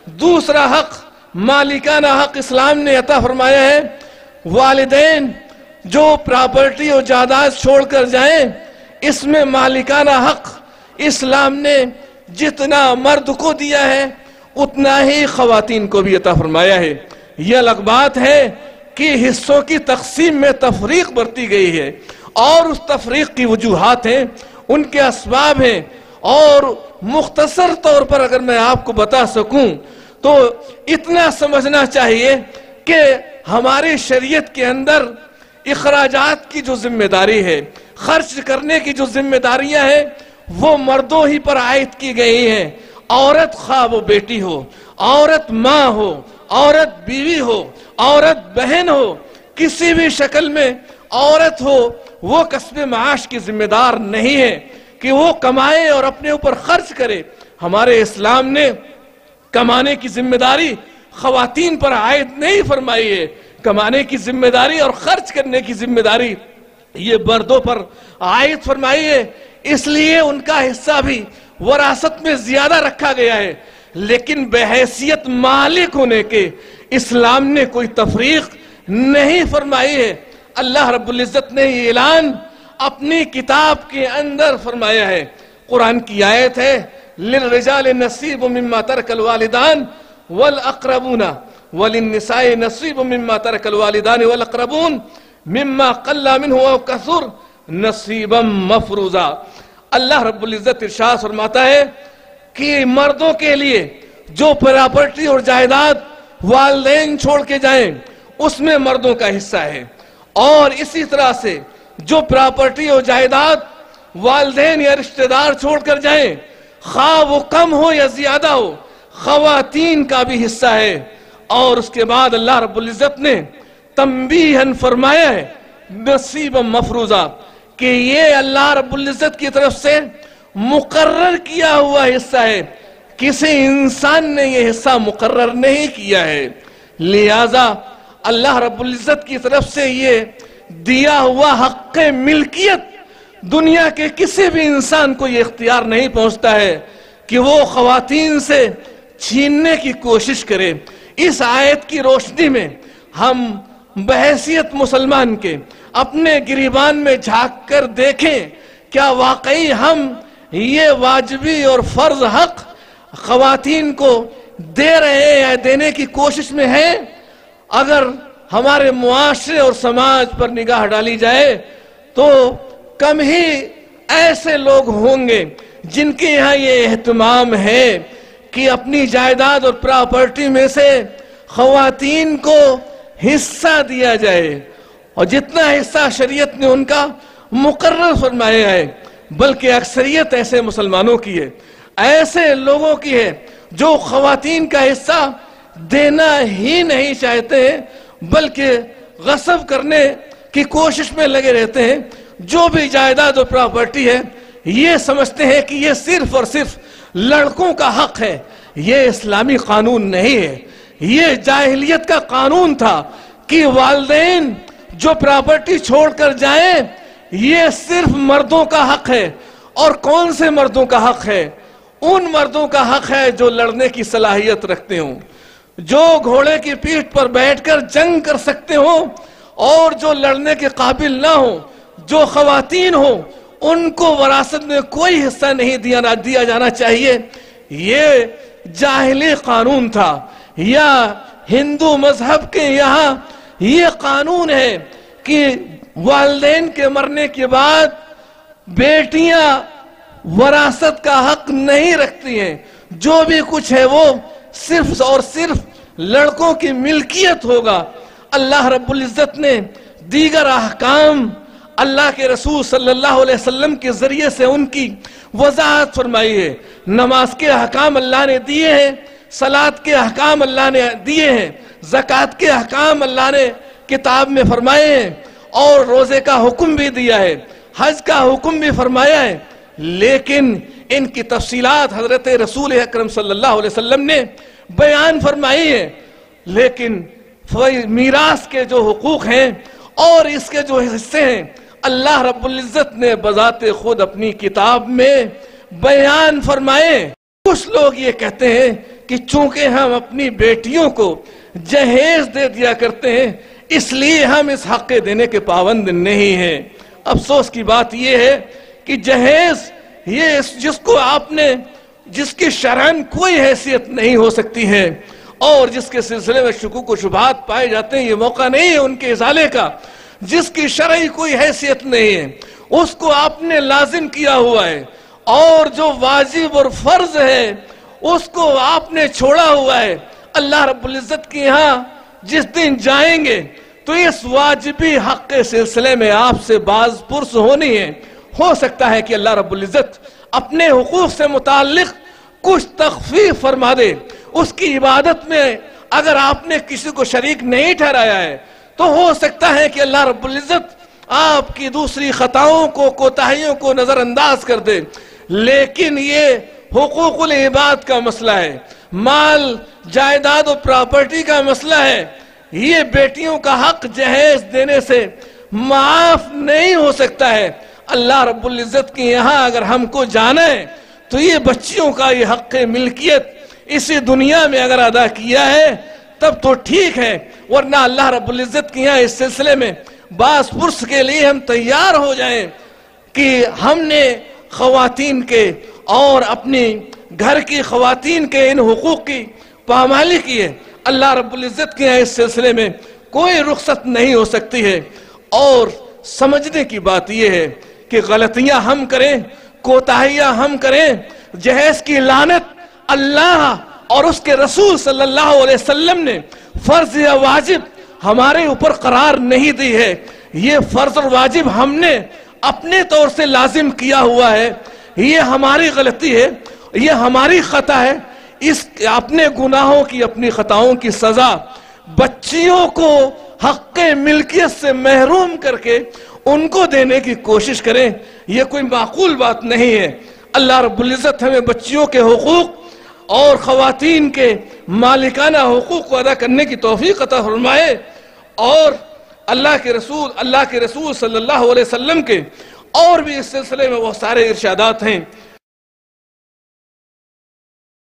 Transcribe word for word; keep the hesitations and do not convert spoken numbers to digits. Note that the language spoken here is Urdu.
دوسرا حق مالکانہ حق اسلام نے عطا فرمایا ہے، والدین جو پراپرٹی اور جائیداد چھوڑ کر جائیں، اس میں مالکانہ حق اسلام نے جتنا مرد کو دیا ہے اتنا ہی خواتین کو بھی عطا فرمایا ہے۔ یہ الگ بات ہے کہ حصوں کی تقسیم میں تفریق برتی گئی ہے، اور اس تفریق کی وجوہات ہیں، ان کے اسباب ہیں، اور مختصر طور پر اگر میں آپ کو بتا سکوں تو اتنا سمجھنا چاہیے کہ ہماری شریعت کے اندر اخراجات کی جو ذمہ داری ہے، خرچ کرنے کی جو ذمہ داریاں ہیں، وہ مردوں ہی پر عائد کی گئی ہیں۔ عورت خواہ وہ بیٹی ہو، عورت ماں ہو، عورت بیوی ہو، عورت بہن ہو، کسی بھی شکل میں عورت ہو، وہ کسب معاش کی ذمہ دار نہیں ہے کہ وہ کمائے اور اپنے اوپر خرچ کرے۔ ہمارے اسلام نے کمانے کی ذمہ داری خواتین پر عائد نہیں فرمائی ہے، کمانے کی ذمہ داری اور خرچ کرنے کی ذمہ داری یہ مردوں پر عائد فرمائی ہے، اس لیے ان کا حصہ بھی وراثت میں زیادہ رکھا گیا ہے، لیکن بحیثیت مالک ہونے کے اسلام نے کوئی تفریق نہیں فرمائی ہے۔ اللہ رب العزت نے یہ اعلان اپنی کتاب کے اندر فرمایا ہے، قرآن کی آیت ہے لِلرِّجَالِ نَصِيبٌ مِّمَّا تَرَكَ الْوَالِدَانِ وَالْأَقْرَبُونَ وَلِلنِّسَاءِ نَصِيبٌ مِّمَّا تَرَكَ الْوَالِدَانِ وَالْأَقْرَبُونَ مِمَّا قَلَّ مِنْهُ أَوْ كَثُرَ نَصِيبًا مَفْرُوضًا۔ اللہ رب العزت ارشاد فرماتا ہے کہ مردوں کے لیے جو پراپرٹی اور جائیداد والدین چھوڑ کے جائیں اس میں مردوں کا حصہ ہے، اور اسی طرح سے جو پراپرٹی اور جائیداد والدین یا رشتہ دار چھوڑ کر جائیں، خواہ وہ کم ہو یا زیادہ ہو، خواتین کا بھی حصہ ہے۔ اور اس کے بعد اللہ رب العزت نے تنبیہاً فرمایا ہے نصیبا مفروضا، کہ یہ اللہ رب العزت کی طرف سے مقرر کیا ہوا حصہ ہے، کسی انسان نے یہ حصہ مقرر نہیں کیا ہے، لہذا اللہ رب العزت کی طرف سے یہ دیا ہوا حق ملکیت دنیا کے کسی بھی انسان کو یہ اختیار نہیں پہنچتا ہے کہ وہ خواتین سے چھیننے کی کوشش کرے۔ اس آیت کی روشنی میں ہم بحیثیت مسلمان کے اپنے گریبان میں جھانک کر دیکھیں، کیا واقعی ہم یہ واجبی اور فرض حق خواتین کو دے رہے ہیں یا دینے کی کوشش میں ہیں؟ اگر ہمارے معاشرے اور سماج پر نگاہ ڈالی جائے تو کم ہی ایسے لوگ ہوں گے جن کے یہاں یہ اہتمام ہے کہ اپنی جائیداد اور پراپرٹی میں سے خواتین کو حصہ دیا جائے، اور جتنا حصہ شریعت نے ان کا مقرر فرمایا ہے، بلکہ اکثریت ایسے مسلمانوں کی ہے، ایسے لوگوں کی ہے جو خواتین کا حصہ دینا ہی نہیں چاہتے ہیں، بلکہ غصب کرنے کی کوشش میں لگے رہتے ہیں۔ جو بھی جائیداد اور پراپرٹی ہے یہ سمجھتے ہیں کہ یہ صرف اور صرف لڑکوں کا حق ہے۔ یہ اسلامی قانون نہیں ہے، یہ جاہلیت کا قانون تھا کہ والدین جو پراپرٹی چھوڑ کر جائیں یہ صرف مردوں کا حق ہے۔ اور کون سے مردوں کا حق ہے؟ ان مردوں کا حق ہے جو لڑنے کی صلاحیت رکھتے ہوں، جو گھوڑے کی پیٹھ پر بیٹھ کر جنگ کر سکتے ہوں، اور جو لڑنے کے قابل نہ ہوں، جو خواتین ہوں، ان کو وراثت میں کوئی حصہ نہیں دیا دیا جانا چاہیے۔ یہ جاہلی قانون تھا، یا ہندو مذہب کے یہاں یہ قانون ہے کہ والدین کے مرنے کے بعد بیٹیاں وراثت کا حق نہیں رکھتی ہیں، جو بھی کچھ ہے وہ صرف اور صرف لڑکوں کی ملکیت ہوگا۔ اللہ رب العزت نے دیگر احکام اللہ کے رسول صلی اللہ علیہ وسلم کے ذریعے سے ان کی وضاحت فرمائی ہے۔ نماز کے احکام اللہ نے دیے ہیں، صلاۃ کے احکام اللہ نے دیے ہیں، زکوٰۃ کے احکام اللہ نے کتاب میں فرمائے ہیں، اور روزے کا حکم بھی دیا ہے، حج کا حکم بھی فرمایا ہے، لیکن ان کی تفصیلات حضرت رسول اکرم صلی اللہ علیہ وسلم نے بیان فرمائی ہے۔ لیکن میراث کے جو حقوق ہیں اور اس کے جو حصے ہیں اللہ رب العزت نے بذات خود اپنی کتاب میں بیان فرمائے۔ کچھ لوگ یہ کہتے ہیں کہ چونکہ ہم اپنی بیٹیوں کو جہیز دے دیا کرتے ہیں اس لیے ہم اس حق دینے کے پابند نہیں ہیں۔ افسوس کی بات یہ ہے کہ جہیز یہ جس کو آپ نے جس کی شرعاً کوئی حیثیت نہیں ہو سکتی ہے اور جس کے سلسلے میں شکوک و شبہات پائے جاتے ہیں، یہ موقع نہیں ہے ان کے ازالے کا، جس کی شرعی کوئی حیثیت نہیں ہے اس کو آپ نے لازم کیا ہوا ہے، اور جو واجب اور فرض ہے اس کو آپ نے چھوڑا ہوا ہے۔ اللہ رب العزت کے یہاں جس دن جائیں گے تو اس واجبی حق کے سلسلے میں آپ سے باز پرس ہونی ہے۔ ہو سکتا ہے کہ اللہ رب العزت اپنے حقوق سے متعلق کچھ تخفیف فرما دے، اس کی عبادت میں اگر آپ نے کسی کو شریک نہیں ٹھہرایا ہے تو ہو سکتا ہے کہ اللہ رب العزت آپ کی دوسری خطاؤں کو کوتاہیوں کو نظر انداز کر دے، لیکن یہ حقوق العباد کا مسئلہ ہے، مال جائیداد و پراپرٹی کا مسئلہ ہے، یہ بیٹیوں کا حق جہیز دینے سے معاف نہیں ہو سکتا ہے۔ اللہ رب العزت کے یہاں اگر ہم کو جانا ہے تو یہ بچیوں کا یہ حق ملکیت اسی دنیا میں اگر ادا کیا ہے تب تو ٹھیک ہے، ورنہ اللہ رب العزت کے یہاں اس سلسلے میں باس پرس کے لیے ہم تیار ہو جائیں کہ ہم نے خواتین کے اور اپنی گھر کی خواتین کے ان حقوق کی پامالی کی ہے۔ اللہ رب العزت کے یہاں اس سلسلے میں کوئی رخصت نہیں ہو سکتی ہے، اور سمجھنے کی بات یہ ہے کہ غلطیاں ہم کریں، کوتاہیاں ہم کریں، جہیز کی لعنت اللہ اور اس کے رسول صلی اللہ علیہ وسلم نے فرض یا واجب ہمارے اوپر قرار نہیں دی ہے، یہ فرض اور واجب ہم نے اپنے طور سے لازم کیا ہوا ہے، یہ ہماری غلطی ہے، یہ ہماری خطا ہے، اس اپنے گناہوں کی اپنی خطاؤں کی سزا بچیوں کو حق ملکیت سے محروم کر کے ان کو دینے کی کوشش کریں، یہ کوئی معقول بات نہیں ہے۔ اللہ رب العزت ہمیں بچیوں کے حقوق اور خواتین کے مالکانہ حقوق کو ادا کرنے کی توفیق عطا فرمائے، اور اللہ کے رسول اللہ کے رسول صلی اللہ علیہ وسلم کے اور بھی اس سلسلے میں وہ سارے ارشادات ہیں